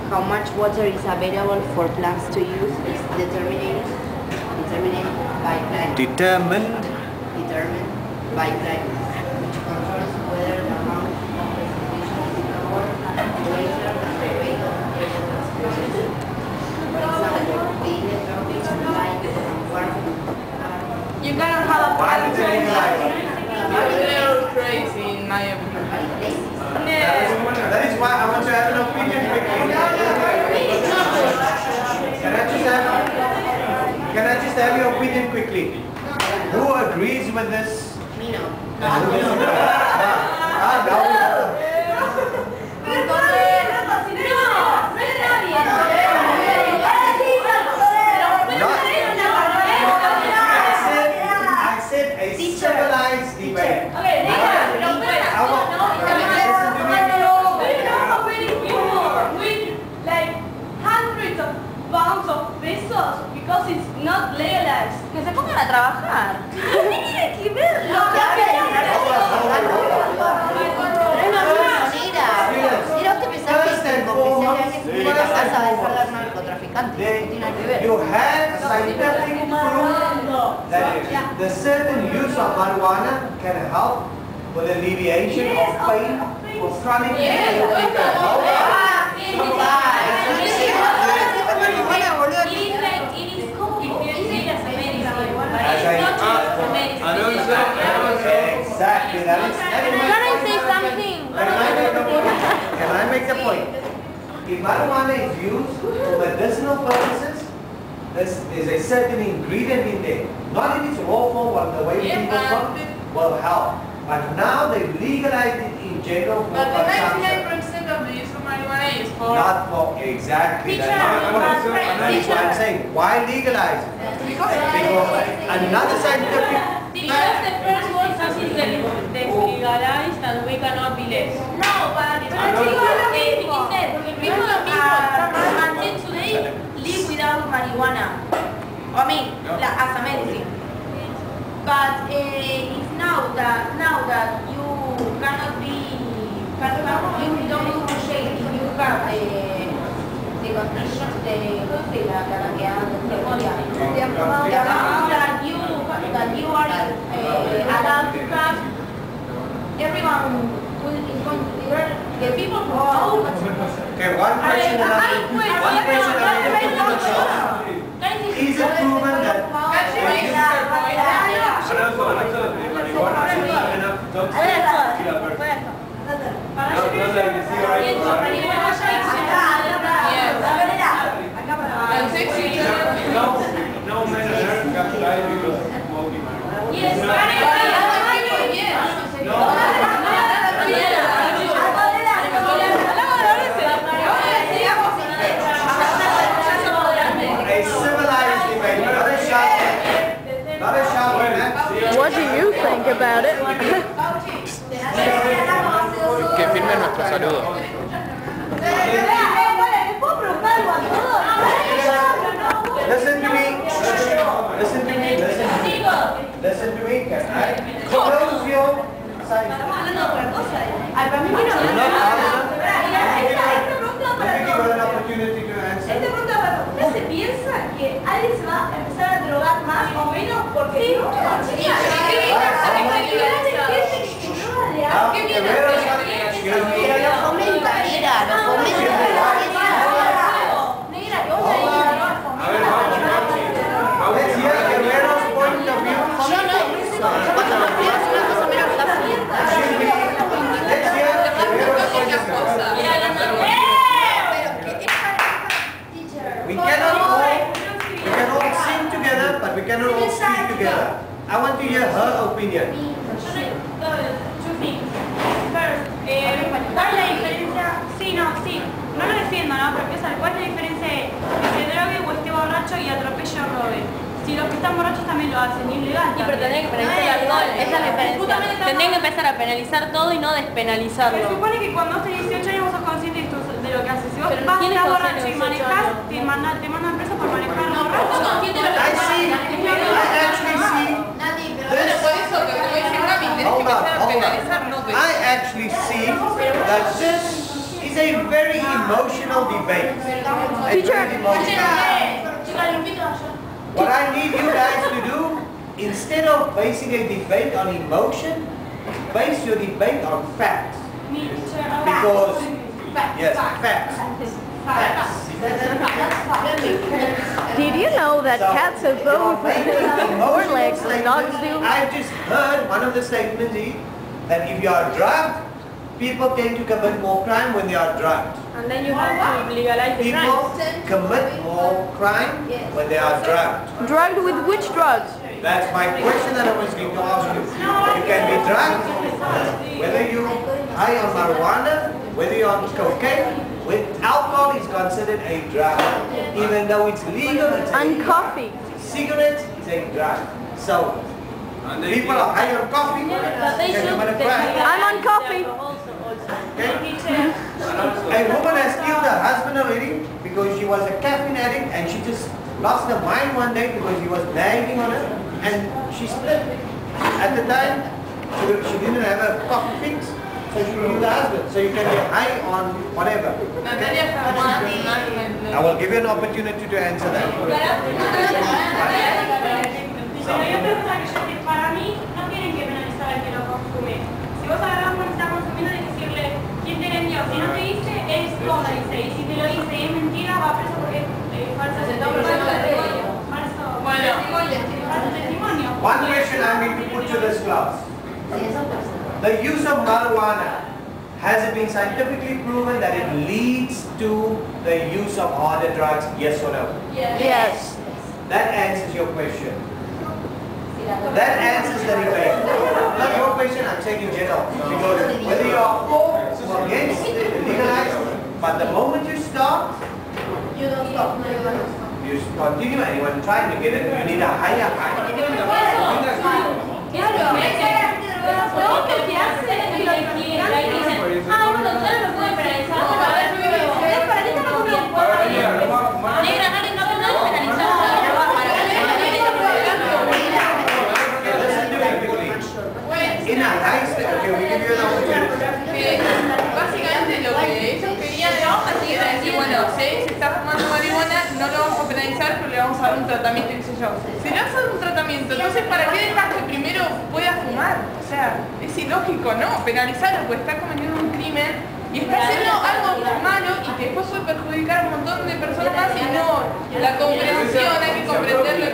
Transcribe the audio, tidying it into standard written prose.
how much water is available for plants to use is determined by climate. Determined By climate, which controls whether the amount of precipitation is lower, greater than the rate of area transpiration. For example, the tropics like warming. You cannot have a Why did they legalize it? They're crazy in my opinion. That is why I want to have an opinion quickly. Can I just have your opinion quickly? Who agrees with this? Me no. Now we know. I said a civilized debate. Because it's not legalized. Que se pongan a trabajar. Tiene que verlo. Mira, usted pensaba que si alguien en la casa va a dejar de narcotraficante. No tiene nada que ver. You have scientific proof that the certain use of marijuana can help with alleviation of pain for chronic Exactly. That is. Can I say something? Can I make the point? If marijuana is used for medicinal purposes, there's a certain ingredient in there. Not in its raw form, but the way people cook will help. But now they legalized it in general for But the consumption. 99% of the use of marijuana is for... Not for exactly. Teacher, That's what I'm saying. Why legalize it? Because another scientific. Because the first one has legalized and we cannot be less. No, but it's people until today live without marijuana. I mean, as a medicine. But it's now that you cannot be, you don't do shade if you have the condition, that you are allowed to have, everyone is going to be the people who own. Okay, one question Is it proven that What do you think about it? Que firme nuestro saludo. Listen to me. Listen to me. Listen to me. Close your sight. Opportunity to answer. ¿Usted se piensa que alguien se va a empezar a drogar más o menos porque Let's hear Guerrero's point of view. Let's hear Guerrero's point of view. We can all sing together, but we cannot all speak together. I want to hear her opinion. Two things. First, ¿cuál es la diferencia? Sí, no lo defiendo, ¿no? Pero quiero saber cuál es la diferencia de que drogue o esté borracho y atropelle o robe. Si los que están borrachos también lo hacen, ilegal. Sí, pero tendrían que penalizar el alcohol, esa es la diferencia. Tendrían que empezar a penalizar todo y no despenalizarlo. Se supone que cuando vos tenés 18 años vos sos consciente de lo que haces. Si vos Pero vas a ¿quién es estar consciente borracho de y 18 manejás, años? te mandan preso por manejar borracho. I see. I actually see. I actually see that this It's a very emotional debate. A Teacher. very emotional. Chicas, lo invito a yo. What I need you guys to do, instead of basing a debate on emotion, base your debate on facts. Because, yes, facts. Facts. Did you know that cats have both four legs and dogs do? I've just heard one of the statements is that if you are drugged, people tend to commit more crime when they are drugged. And then you have to legalize the People crime. commit more crime when they are drugged. Drugged with which drugs? That's my question that I was going to ask you. You can be drugged, whether you're high on marijuana, whether you're on cocaine, with alcohol is considered a drug. Even though it's legal, it's And a coffee. cigarette is a drug. So, people are high on coffee, can commit a crime. I'm on coffee. A woman has killed her husband already because she was a caffeine addict and she just lost her mind one day because he was nagging on her and she split. At the time, she didn't have a coffee fix, so she killed her husband. So you can be high on whatever. I will give you an opportunity to answer that. Pero hay otra cosa que para mí no tienen que penalizar al que lo consume. Si vos agarrás uno que está consumiendo, hay que decirle quién te vendió. Si no te dice, es cómplice. Y si te lo dice y es mentira, va preso porque es falso testimonio. Falso testimonio. One question I need to put to this class. The use of marijuana, has it been scientifically proven that it leads to the use of harder drugs, yes or no? Yes. That answers your question. That answers the debate. Not your question, I'm saying in general. Because whether you are for or against legalized, but the moment you start, You don't stop. you continue and you are trying to get it, you need a higher high. Lo que te hace es que lo quieran y dicen, bueno, ustedes lo pueden penalizar. ¿Para qué estamos comiendo? Negra, no penalizar. In a high state, okay, we give you an opportunity. Básicamente lo que ellos querían era decir, bueno, si se está fumando marihuana, no lo vamos a penalizar, pero le vamos a dar un tratamiento, qué sé yo. Si le vas a dar un tratamiento, entonces ¿para qué dejas que primero pueda fumar? O sea, es ilógico, ¿no? Penalizarlo, porque está cometiendo un crimen y está haciendo algo malo y que después puede perjudicar a un montón de personas más y no la comprensión, hay que comprenderlo